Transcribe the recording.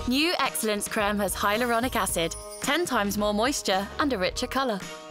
New Excellence Creme has hyaluronic acid, 10 times more moisture and a richer colour.